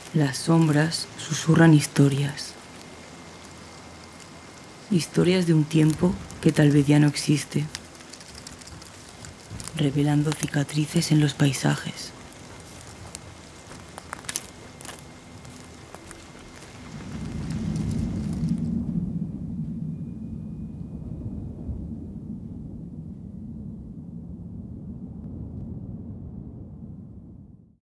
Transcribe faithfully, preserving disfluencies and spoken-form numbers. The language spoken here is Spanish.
Las sombras susurran historias. Historias de un tiempo que tal vez ya no existe, revelando cicatrices en los paisajes.